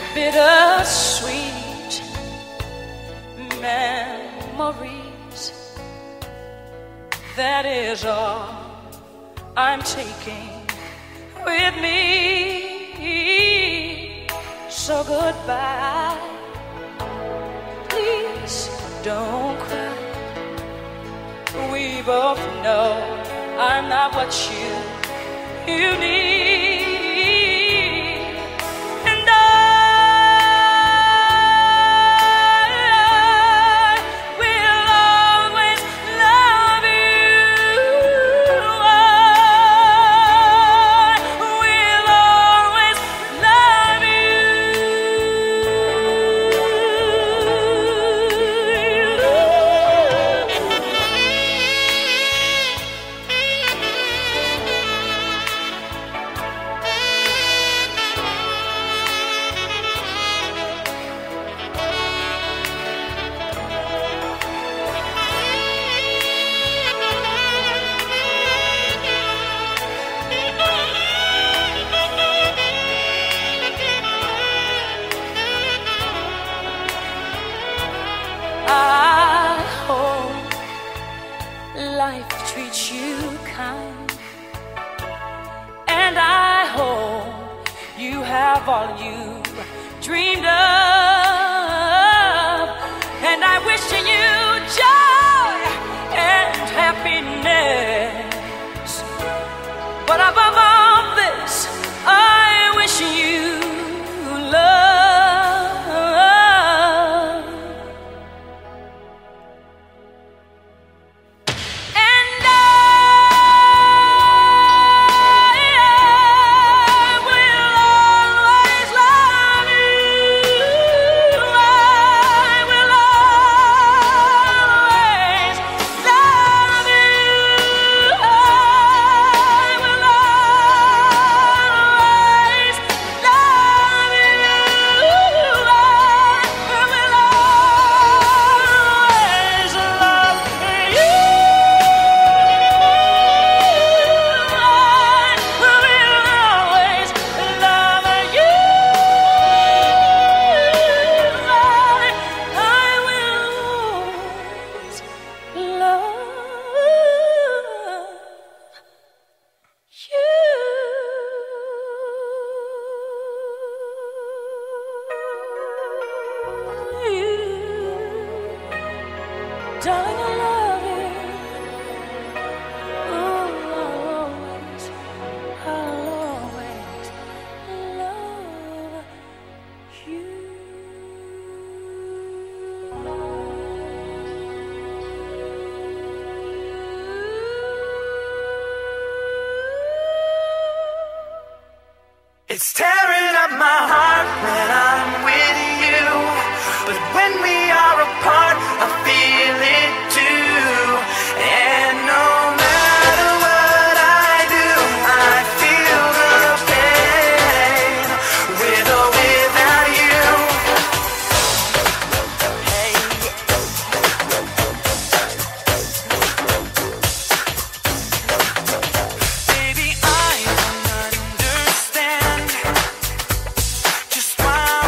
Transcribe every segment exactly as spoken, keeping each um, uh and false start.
bittersweet memories. That is all I'm taking with me. So goodbye. Please don't cry. We both know I'm not what you you need. All you dreamed of, and I wish you joy and happiness. But above all this, I wish you love. And I it's tearing up my heart when I'm with you, but when we are apart, I feel it too. And no matter what I do, I feel the pain, with or without you. Hey. Baby, I don't understand just why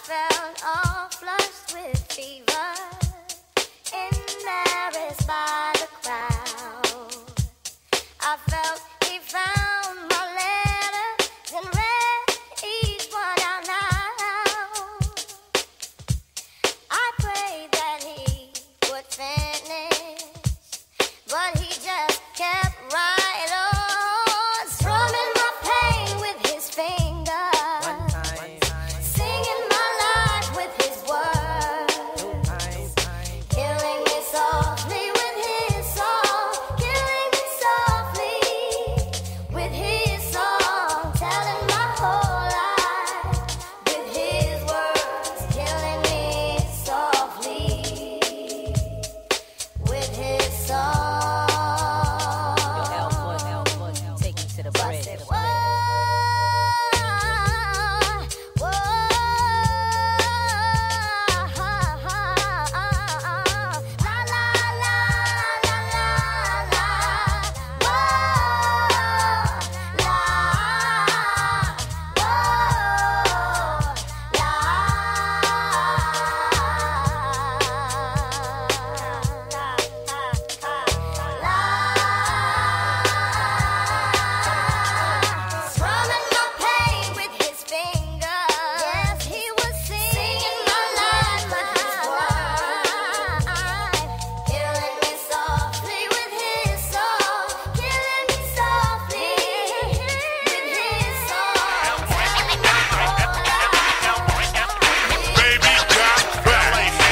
felt all flushed with fever, embarrassed by the crowd. I felt he found my letters and read each one out loud. I prayed that he would finish, but he just kept right on, strumming my pain with his fingers, singing my life with his words, killing me softly with his song, killing me softly with his song, telling my whole life with his words, killing me softly with his song. Take me to the bridge. Whoa, whoa, la la la la la la, whoa, la, strumming my pain with his fingers. Yes, he was singing my life with his words, killing me softly with his song, killing me softly with his song, telling my whole life. Baby got back.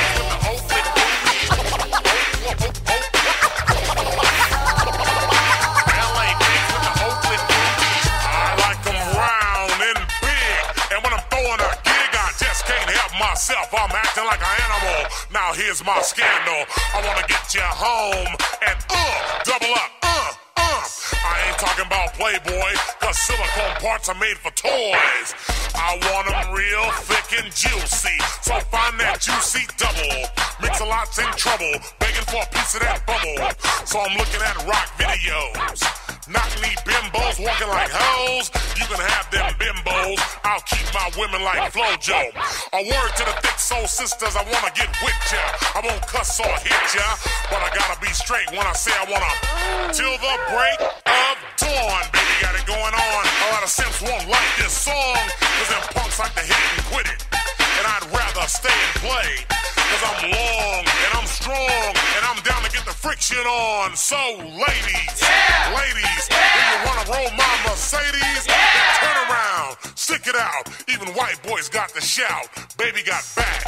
I like them round and big, and when I'm throwing a gig, I just can't help myself. I'm acting like an animal. Now here's my scandal. I wanna get you home and uh, double up, uh, uh. I ain't talking about Playboy, cause silicone parts are made for toys. I want them real thick and juicy, so find that juicy double. Mix a lot's in trouble, begging for a piece of that bubble. So I'm looking at rock videos. Knock me bimbos walking like hoes. You can have them bimbos. I'll keep my women like Flojo. A word to the thick soul sisters, I wanna get with ya. I won't cuss or hit ya, but I gotta be straight when I say I wanna. Till the break of dawn, baby, got it going on. A lot of simps won't like this song, cause them punks like to hit it and quit it. And I'd rather stay and play, cause I'm long and I'm strong and I'm down to get the friction on. So ladies, Yeah. ladies, when you wanna roll my Mercedes, then turn around, stick it out. Even white boys got to shout, baby got back.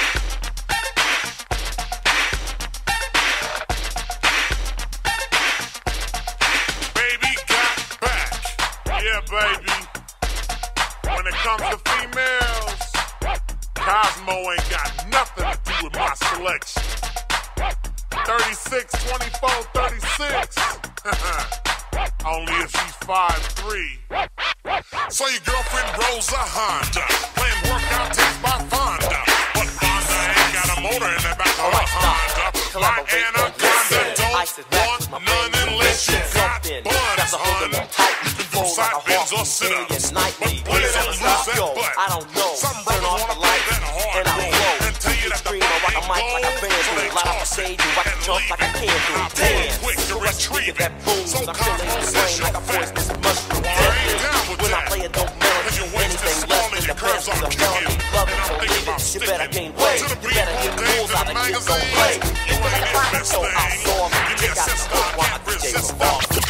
Baby got back. Yeah, baby. When it comes to females, Cosmo ain't got nothing to do with my selection. thirty-six, twenty-four, thirty-six. Only if she's five three. So your girlfriend rolls a Honda, playing workout tapes by Fonda. But Fonda ain't got a motor in the back of a Honda. My anaconda don't want none unless you got buns, hun. You can do side bends or sit-ups, but please don't lose that butt. I don't know. Some Turn brothers off wanna the play lights that hard and I'll roll roll. and tell you that the Scream, I rock a pain mic like a goes, band so do. they Light up a toss it stage and rock a and jump leave like a it. candle. I pull Dance. quick to Let's retrieve get that it. boom. So I'm feeling Cosmo the says brain like a you're voice fat. that's mushroom Well, I ain't deadly. down with When I that. play it, don't Cause your matter. waist is Anything small less and than your the curves best are is a kicking. felony. Love it, And I'm so thinking leave about it. You better sticking gain weight. to the You better people get days rules in out the of kids don't magazines. play. You ain't in this So I thing. saw him Give me kick a out the sister, hook I while can't D J was resist off. them.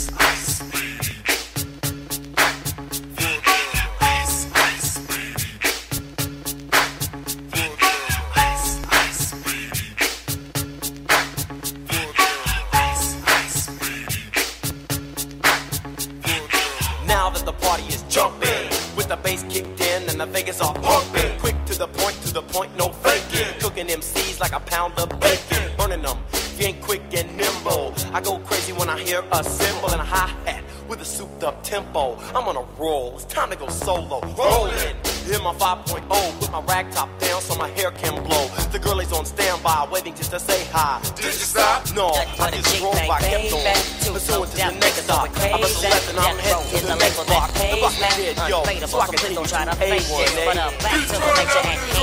Now that the party is jumping, with the bass kicked in and the Vegas are pumping. Quick to the point, to the point, no faking. Cooking M Cs like a pound of bacon. Burning them, being quick and nimble. I go crazy when I hear a cymbal and a hi-hat with a souped up tempo. I'm on a roll, it's time to go solo. Rolling, in my five point oh, put my rag top down so my hair can blow. The girl is on standby, waiting just to say hi. Did you stop? No, I just drove by, kept on. Pursuing to the next stop. I was left and I'm heading to the next block. The block is dead, yo, so I can continue to A one, eh? But uh, back to the picture and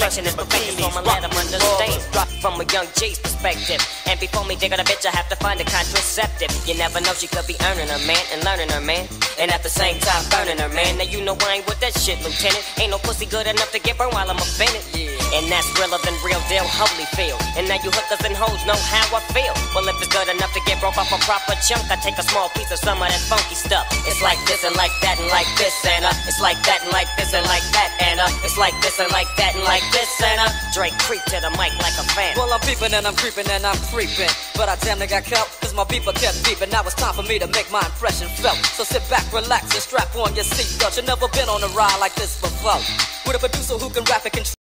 version is perfected, so I'ma let them understand. From a young G's perspective. And before me digging a bitch, I have to find a contraceptive. You never know, she could be earning her man and learning her man. And at the same time burning her man. Now you know I ain't with that shit, Lieutenant. Ain't no pussy good enough to get burned while I'm offended. And that's realer than real deal, holy feel. And now you hookers and hoes know how I feel. Well, if it's good enough to get broke off a proper chunk, I take a small piece of some of that funky stuff. It's like this and like that and like this and uh it's like that and like this and like that and uh it's like this and like that and like this and uh Drake creep to the mic like a fan. Well, I'm peeping and I'm creeping and I'm creeping, but I damn near got caught, cause my beeper kept beeping. Now it's time for me to make my impression felt. So sit back, relax, and strap on your seatbelt. You never been on a ride like this before, with a producer who can rap and control.